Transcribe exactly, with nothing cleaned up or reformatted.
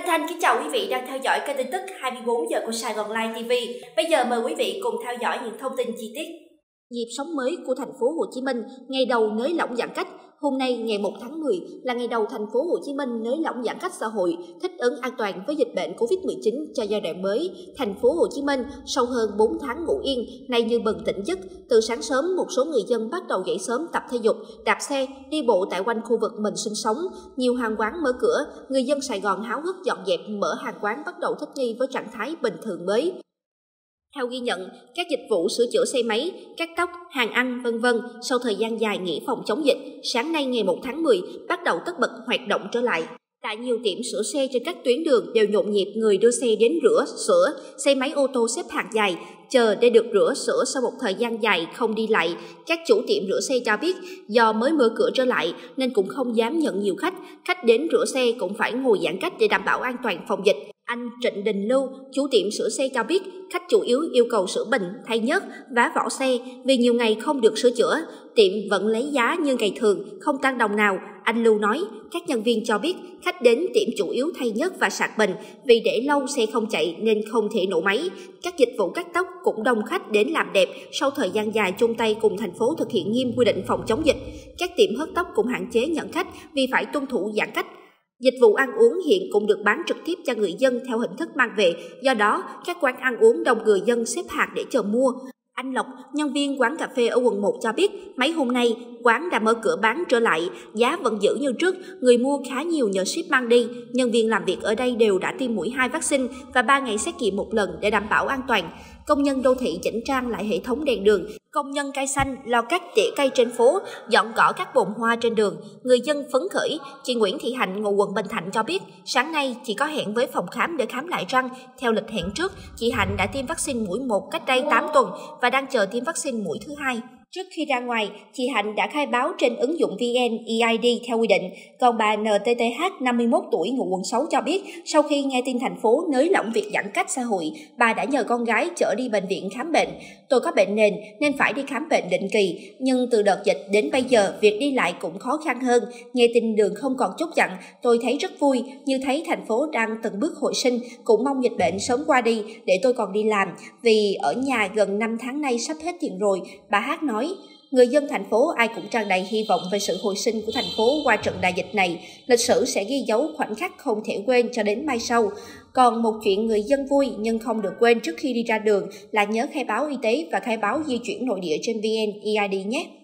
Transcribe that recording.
Thanh Thanh kính chào quý vị đang theo dõi kênh tin tức hai mươi bốn giờ của Sài Gòn Live ti vi. Bây giờ mời quý vị cùng theo dõi những thông tin chi tiết. Nhịp sống mới của thành phố Hồ Chí Minh, ngày đầu nới lỏng giãn cách. Hôm nay ngày một tháng mười là ngày đầu thành phố Hồ Chí Minh nới lỏng giãn cách xã hội, thích ứng an toàn với dịch bệnh Covid mười chín cho giai đoạn mới. Thành phố Hồ Chí Minh sau hơn bốn tháng ngủ yên, nay như bừng tỉnh giấc. Từ sáng sớm, một số người dân bắt đầu dậy sớm tập thể dục, đạp xe, đi bộ tại quanh khu vực mình sinh sống. Nhiều hàng quán mở cửa, người dân Sài Gòn háo hức dọn dẹp, mở hàng quán bắt đầu thích nghi với trạng thái bình thường mới. Theo ghi nhận, các dịch vụ sửa chữa xe máy, cắt tóc, hàng ăn, vân vân sau thời gian dài nghỉ phòng chống dịch, sáng nay ngày một tháng mười bắt đầu tất bật hoạt động trở lại. Tại nhiều tiệm sửa xe trên các tuyến đường đều nhộn nhịp người đưa xe đến rửa, sửa, xe máy ô tô xếp hàng dài, chờ để được rửa, sửa sau một thời gian dài không đi lại. Các chủ tiệm rửa xe cho biết do mới mở cửa trở lại nên cũng không dám nhận nhiều khách, khách đến rửa xe cũng phải ngồi giãn cách để đảm bảo an toàn phòng dịch. Anh Trịnh Đình Lưu, chủ tiệm sửa xe cho biết khách chủ yếu yêu cầu sửa bình, thay nhớt, vá vỏ xe vì nhiều ngày không được sửa chữa. Tiệm vẫn lấy giá như ngày thường, không tăng đồng nào. Anh Lưu nói, các nhân viên cho biết khách đến tiệm chủ yếu thay nhớt và sạc bình vì để lâu xe không chạy nên không thể nổ máy. Các dịch vụ cắt tóc cũng đông khách đến làm đẹp sau thời gian dài chung tay cùng thành phố thực hiện nghiêm quy định phòng chống dịch. Các tiệm hớt tóc cũng hạn chế nhận khách vì phải tuân thủ giãn cách. Dịch vụ ăn uống hiện cũng được bán trực tiếp cho người dân theo hình thức mang về, do đó các quán ăn uống đông người dân xếp hàng để chờ mua. Anh Lộc, nhân viên quán cà phê ở quận một cho biết, mấy hôm nay quán đã mở cửa bán trở lại, giá vẫn giữ như trước, người mua khá nhiều nhờ ship mang đi. Nhân viên làm việc ở đây đều đã tiêm mũi hai vaccine và ba ngày xét nghiệm một lần để đảm bảo an toàn. Công nhân đô thị chỉnh trang lại hệ thống đèn đường, công nhân cây xanh lau cắt tỉa cây trên phố, dọn cỏ các bồn hoa trên đường. Người dân phấn khởi. Chị Nguyễn Thị Hạnh, ngụ quận Bình Thạnh cho biết, sáng nay chị có hẹn với phòng khám để khám lại răng. Theo lịch hẹn trước, chị Hạnh đã tiêm vaccine mũi một cách đây tám tuần và đang chờ tiêm vaccine mũi thứ hai. Trước khi ra ngoài, chị Hạnh đã khai báo trên ứng dụng vê en e i đê theo quy định. Còn bà en tê tê hát, năm mươi mốt tuổi, ngụ quận sáu cho biết, sau khi nghe tin thành phố nới lỏng việc giãn cách xã hội, bà đã nhờ con gái chở đi bệnh viện khám bệnh. Tôi có bệnh nền nên phải đi khám bệnh định kỳ, nhưng từ đợt dịch đến bây giờ, việc đi lại cũng khó khăn hơn. Nghe tin đường không còn chốt chặn, tôi thấy rất vui, như thấy thành phố đang từng bước hồi sinh, cũng mong dịch bệnh sớm qua đi để tôi còn đi làm, vì ở nhà gần năm tháng nay sắp hết tiền rồi, bà Hát nói. Người dân thành phố ai cũng tràn đầy hy vọng về sự hồi sinh của thành phố qua trận đại dịch này. Lịch sử sẽ ghi dấu khoảnh khắc không thể quên cho đến mai sau. Còn một chuyện người dân vui nhưng không được quên trước khi đi ra đường là nhớ khai báo y tế và khai báo di chuyển nội địa trên vê en e i đê nhé.